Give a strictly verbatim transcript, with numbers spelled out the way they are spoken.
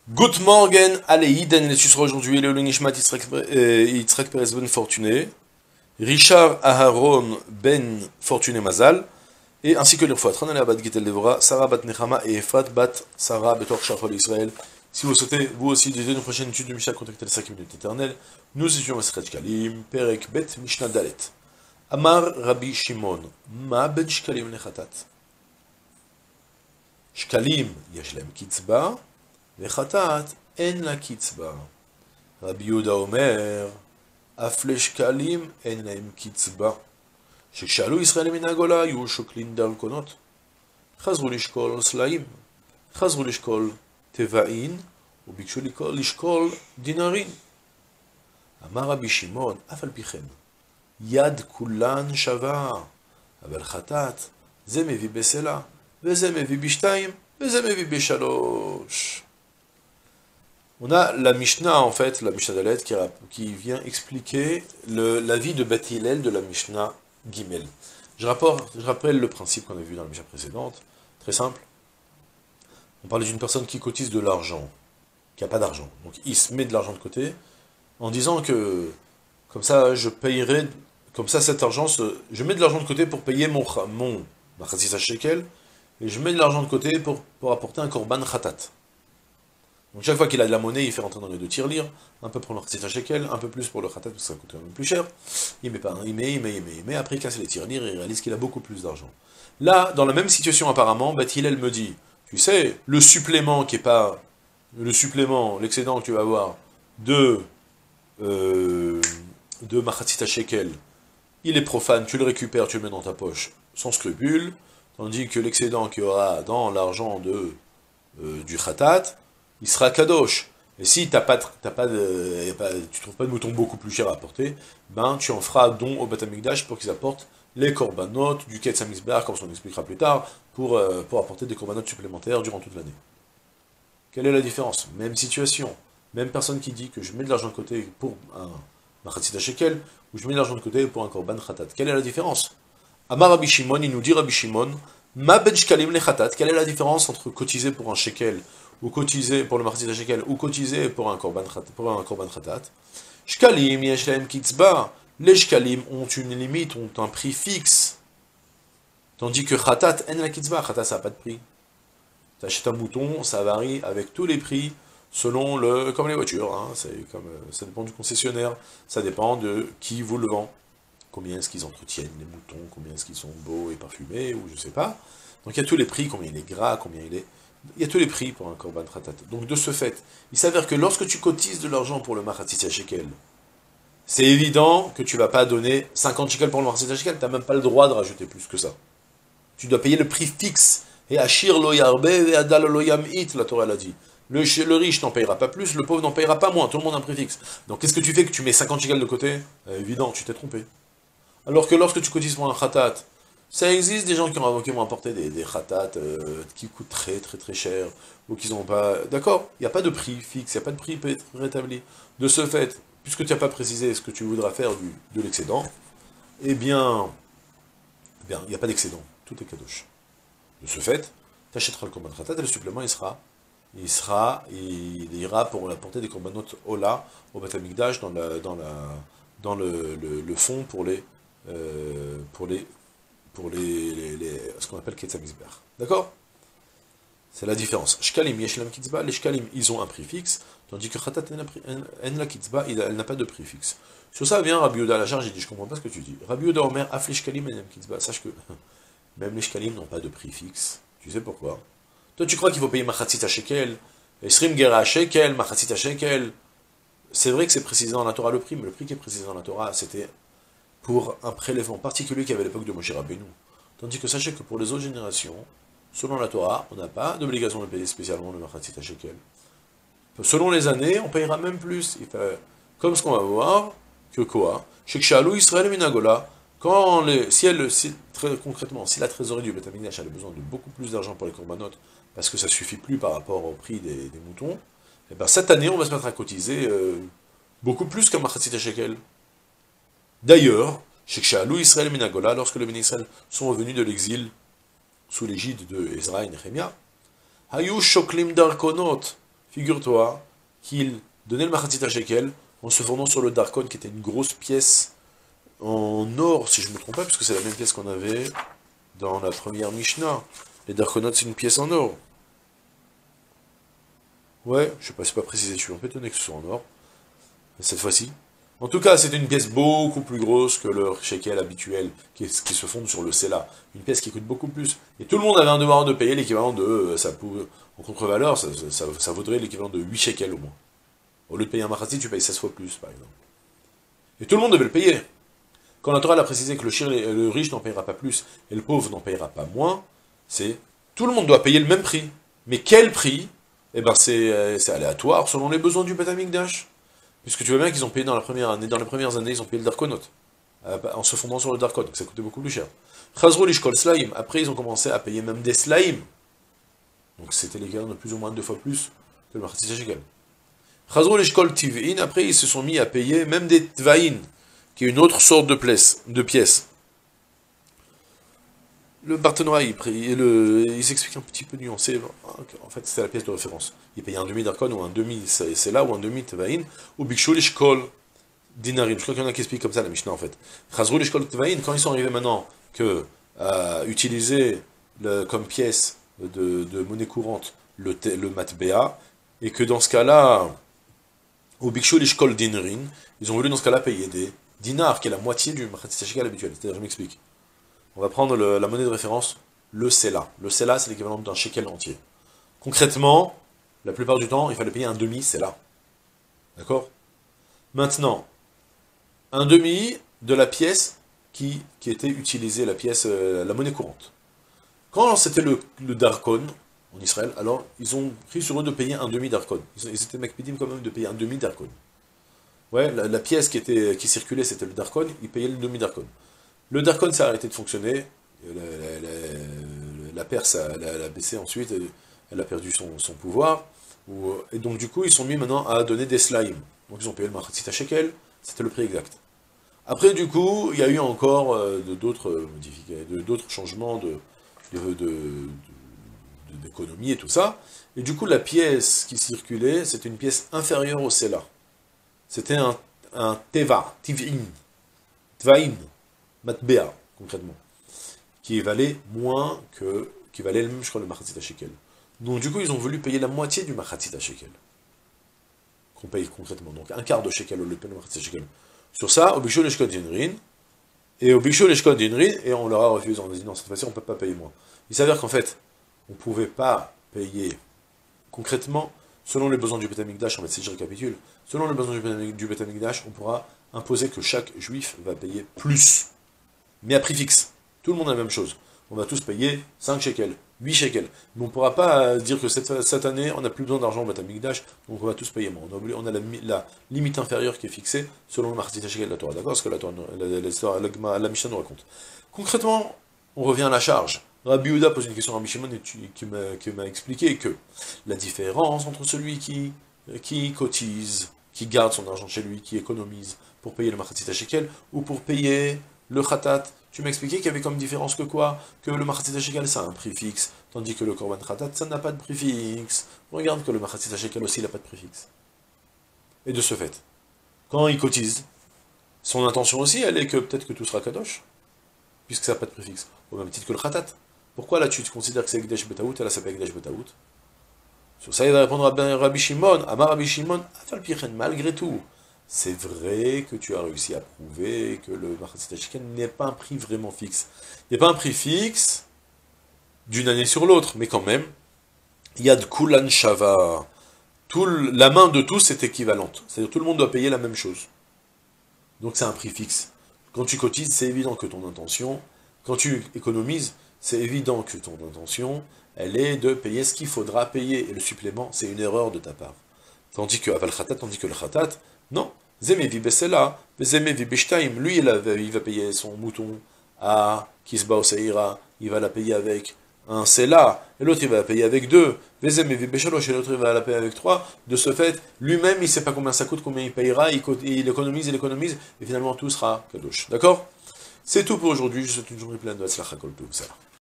Good morgen, allez, Iden, les sera aujourd'hui, le Nishmat Yitzhak Perez Ben Fortuné, Richard Aharon Ben Fortuné Mazal, et ainsi que les fois Tranana Bat Gitel Devora, Sarah Bat Nechama et Efrat Bat Sarah Betor Shachol Israël. Si vous souhaitez, vous aussi, dédier une prochaine étude de Mishnah, contactez les cinq minutes éternelles. Nous étudions Masechet Shkalim, Perek Bet Mishnah Dalet. Amar Rabbi Shimon, Ma Ben Shkalim Nechatat. Shkalim, Yashlem Kitzba. וחטאת אין לה קצבה. רבי יהודה אומר, אף לשקלים אין להם קצבה. שכשאלו ישראל מן הגולה היו שוקלים דרכונות. חזרו לשקול סלעים, חזרו לשקול טבעין, וביקשו לשקול דינרין. אמר רבי שמעון, אף על פי כן, יד כולן שווה, אבל חטאת, זה מביא בסלע, וזה מביא בשתיים, וזה מביא בשלוש. On a la Mishnah, en fait, la Mishnah Dalet, qui, qui vient expliquer le, la vie de Beth Hillel de la Mishnah Gimel. Je, rapporte, je rappelle le principe qu'on a vu dans la Mishnah précédente, très simple. On parlait d'une personne qui cotise de l'argent, qui n'a pas d'argent. Donc il se met de l'argent de côté, en disant que, comme ça, je payerai, comme ça, cet argent, se, je mets de l'argent de côté pour payer mon, mon Machatzisa Shekel, et je mets de l'argent de côté pour, pour apporter un Korban Khatat. Donc chaque fois qu'il a de la monnaie, il fait rentrer dans les deux tirelires, un peu pour le Machatzisa Shekel, un peu plus pour le Khatat, parce que ça coûte quand même plus cher. Il met pas, il met, il met, il met, il met, après il casse les tirelires et il réalise qu'il a beaucoup plus d'argent. Là, dans la même situation apparemment, Beth Hillel me dit, tu sais, le supplément qui est pas, le supplément, l'excédent que tu vas avoir de, euh, de Machatzisa Shekel, il est profane, tu le récupères, tu le mets dans ta poche, sans scrupule, tandis que l'excédent qu'il y aura dans l'argent de, euh, du Khatat, il sera kadosh. Et si t'as pas, t'as pas de, pas, tu trouves pas de mouton beaucoup plus cher à apporter, ben tu en feras don au Beth Amikdash pour qu'ils apportent les korbanot du Ketz HaMizbeach, comme on expliquera plus tard, pour, euh, pour apporter des korbanot supplémentaires durant toute l'année. Quelle est la différence? Même situation, même personne qui dit que je mets de l'argent de côté pour un Machatzita Shekel, ou je mets de l'argent de côté pour un korban khatat. Quelle est la différence? Amar Rabbi Shimon, il nous dit Rabbi Shimon, Ma ben shkalim le khatat. Quelle est la différence entre cotiser pour un shekel ou cotiser pour le Machatzita Shekel, ou cotiser pour un korban khatat, pour un korban khatat? Shkalim yesh lahem kitzba. Les shkalim ont une limite, ont un prix fixe. Tandis que khatat en la kitzba, khatat ça n'a pas de prix. Tu achètes un mouton, ça varie avec tous les prix, selon le, comme les voitures, hein, c'est comme, ça dépend du concessionnaire, ça dépend de qui vous le vend. Combien est-ce qu'ils entretiennent les moutons, combien est-ce qu'ils sont beaux et parfumés, ou je sais pas. Donc il y a tous les prix, combien il est gras, combien il est... Il y a tous les prix pour un korban khatat. Donc de ce fait, il s'avère que lorsque tu cotises de l'argent pour le Machatzita Shekel, c'est évident que tu ne vas pas donner cinquante shekels pour le Machatzita Shekel, tu n'as même pas le droit de rajouter plus que ça. Tu dois payer le prix fixe. Et Ashir lo yarbe et Adal lo yamit, la Torah l'a dit. Le, le riche n'en payera pas plus, le pauvre n'en payera pas moins, tout le monde a un prix fixe. Donc qu'est-ce que tu fais que tu mets cinquante shekels de côté? euh, Évident, tu t'es trompé. Alors que lorsque tu cotises pour un khatat, ça existe des gens qui ont, qui ont apporté des, des khatat euh, qui coûtent très très très cher, ou qui n'ont pas... D'accord, il n'y a pas de prix fixe, il n'y a pas de prix rétabli. De ce fait, puisque tu n'as pas précisé ce que tu voudras faire du, de l'excédent, eh bien, eh bien, il n'y a pas d'excédent, tout est kadosh. De ce fait, tu achèteras le korban khatat et le supplément, il sera, il sera, il ira pour apporter des korbanot ola au Beth Amikdash dans la, dans la, dans le, le, le fond pour les, euh, pour les, pour les, les, les ce qu'on appelle Ketz HaMizbeach. D'accord? C'est la différence. Shkalim yeshlam kitzba, les shkalim, ils ont un prix fixe, tandis que khatat en la kitzba, elle n'a pas de prix fixe. Sur ça vient Rabbi Yehuda à la charge, il dit, je comprends pas ce que tu dis. Rabbi Yehuda Omer, af les shkalim en kitzba, sache que même les shkalim n'ont pas de prix fixe. Tu sais pourquoi? Toi, tu crois qu'il faut payer Machatzita Shekel, Esrim Gera Shekel, Machatzita Shekel. C'est vrai que c'est précisé dans la Torah le prix, mais le prix qui est précisé dans la Torah, c'était pour un prélèvement particulier qu'il y avait à l'époque de Moshe Rabbeinu. Tandis que sachez que pour les autres générations, selon la Torah, on n'a pas d'obligation de payer spécialement le Machatzita Shekel. Selon les années, on payera même plus. Il fait, comme ce qu'on va voir, que quoi? Shekshalou Israël Minagola. Quand les, si elle, si, très concrètement, si la trésorerie du Beth Amikdash avait besoin de beaucoup plus d'argent pour les korbanot, parce que ça ne suffit plus par rapport au prix des, des moutons, et ben cette année, on va se mettre à cotiser euh, beaucoup plus qu'un Machatzita Shekel. D'ailleurs, Shekshalou Israël Minagola, lorsque les bénis Israël sont revenus de l'exil, sous l'égide de Ezra et Nehemia, Hayu Shoklim Darkonot, figure-toi qu'il donnait le machatzit shekel en se fondant sur le darkon, qui était une grosse pièce en or, si je ne me trompe pas, puisque c'est la même pièce qu'on avait dans la première Mishnah. Les darkonotes, c'est une pièce en or. Ouais, je sais pas, c'est pas précisé, je suis un peu étonné que ce soit en or, cette fois-ci. En tout cas, c'était une pièce beaucoup plus grosse que le shekel habituel, qui, est, qui se fonde sur le sela. Une pièce qui coûte beaucoup plus. Et tout le monde avait un devoir de payer l'équivalent de... Euh, ça pouvait, en contre-valeur, ça, ça, ça vaudrait l'équivalent de huit shekels au moins. Au lieu de payer un machatzit, tu payes seize fois plus, par exemple. Et tout le monde devait le payer. Quand la Torah a précisé que le, chir, le riche n'en payera pas plus, et le pauvre n'en payera pas moins, c'est... Tout le monde doit payer le même prix. Mais quel prix? Eh ben, c'est euh, aléatoire, selon les besoins du Beth Amikdash. Puisque tu vois bien qu'ils ont payé dans la première année, dans les premières années, ils ont payé le Darkonot, euh, en se fondant sur le Darkon, donc ça coûtait beaucoup plus cher. Chazro l'ishkol slaim, après ils ont commencé à payer même des slaim. Donc c'était l'équivalent de plus ou moins deux fois plus que le machatzit shekel. Chazro l'ishkol tiv'in, après ils se sont mis à payer même des tvaïn, qui est une autre sorte de, place, de pièce. Le Barthénois, il, le, il s'explique un petit peu nuancé. En fait, c'était la pièce de référence. Il payait un demi-darkon ou un demi, c'est là, ou un demi-tvaïn, ou bikshou l'ishkol dinarim. Je crois qu'il y en a qui expliquent comme ça la Mishnah, en fait. Chazrou l'ishkol tvaïn, quand ils sont arrivés maintenant que à utiliser le, comme pièce de, de monnaie courante le, le matbea, et que dans ce cas-là, au bikshou l'ishkol dinarim, ils ont voulu dans ce cas-là payer des dinars, qui est la moitié du machatzit shekel habituel. C'est-à-dire, je m'explique. On va prendre le, la monnaie de référence, le sela. Le sela, c'est l'équivalent d'un shekel entier. Concrètement, la plupart du temps, il fallait payer un demi sela. D'accord? Maintenant, un demi de la pièce qui, qui était utilisée, la pièce, euh, la monnaie courante. Quand c'était le, le darkon, en Israël, alors, ils ont pris sur eux de payer un demi darkon. Ils, ils étaient makpidim quand même de payer un demi darkon. Ouais, la, la pièce qui, était, qui circulait, c'était le darkon, ils payaient le demi darkon. Le Darkon s'est arrêté de fonctionner, la, la, la, la Perse a, la, la baissé ensuite, elle a perdu son, son pouvoir, ou, et donc du coup ils sont mis maintenant à donner des slimes. Donc ils ont payé le machatzit shekel, c'était le prix exact. Après du coup, il y a eu encore euh, d'autres d'autres changements de, de, de, d'économie et tout ça, et du coup la pièce qui circulait, c'était une pièce inférieure au sela. C'était un, un teva, tiv'in, tvaïn, matbea, concrètement, qui valait moins que, qui valait le même, je crois, le machatzit shekel. Donc du coup, ils ont voulu payer la moitié du machatzit shekel, qu'on paye concrètement, donc un quart de shekel au lieu de le machatzit shekel. Sur ça, au bikshou l'eshkol dinrin, et au bikshou l'eshkol dinrin, et on leur a refusé, on a dit non, cette fois-ci, on ne peut pas payer moins. Il s'avère qu'en fait, on ne pouvait pas payer, concrètement, selon les besoins du Beth Amikdash, en fait, si je récapitule, selon les besoins du Beth Amikdash, on pourra imposer que chaque juif va payer plus, mais à prix fixe. Tout le monde a la même chose. On va tous payer cinq shekels, huit shekels. Mais on ne pourra pas dire que cette, cette année, on n'a plus besoin d'argent au Beth Amikdash, donc on va tous payer moins. On a, oublié, on a la, la limite inférieure qui est fixée selon le machatzit shekel de la Torah. D'accord? Ce que la, la, la, la, la Mishnah nous raconte. Concrètement, on revient à la charge. Rabbi Yehuda pose une question à Rabbi Shimon qui m'a expliqué que la différence entre celui qui, qui cotise, qui garde son argent chez lui, qui économise pour payer le machatzit shekel, ou pour payer le khatat, tu m'as expliqué qu'il y avait comme différence que quoi? Que le machatzit shekel, ça a un prix fixe, tandis que le korban khatat, ça n'a pas de prix fixe. Regarde que le machatzit shekel aussi, il n'a pas de prix fixe. Et de ce fait, quand il cotise, son intention aussi, elle est que peut-être que tout sera kadosh, puisque ça n'a pas de prix fixe, au même titre que le khatat. Pourquoi là tu considères que c'est Ekdesh Betaout, et là ça s'appelle Ekdesh Betaout? Sur ça il va répondre à Rabbi Shimon, Amar Rabbi Shimon, malgré tout, c'est vrai que tu as réussi à prouver que le machatzit shekel n'est pas un prix vraiment fixe. Il n'est pas un prix fixe d'une année sur l'autre, mais quand même, Yad Kulan Shava, tout, la main de tous est équivalente, c'est-à-dire tout le monde doit payer la même chose. Donc c'est un prix fixe. Quand tu cotises, c'est évident que ton intention, quand tu économises, c'est évident que ton intention, elle est de payer ce qu'il faudra payer, et le supplément, c'est une erreur de ta part. Tandis que Aval Khatat, tandis que le Khatat, non, Zemevi Besela, Zemevi Beshtaim, lui, il, avait, il va payer son mouton à Kisba Oseira, il va la payer avec un Sela, et l'autre il va la payer avec deux, Zemevi Beshalosh, et l'autre il va la payer avec trois. De ce fait, lui-même, il ne sait pas combien ça coûte, combien il payera, il, il économise, il économise, et finalement tout sera kadosh. D'accord? C'est tout pour aujourd'hui, je vous souhaite une journée pleine de Hatzlacha Kol Tov.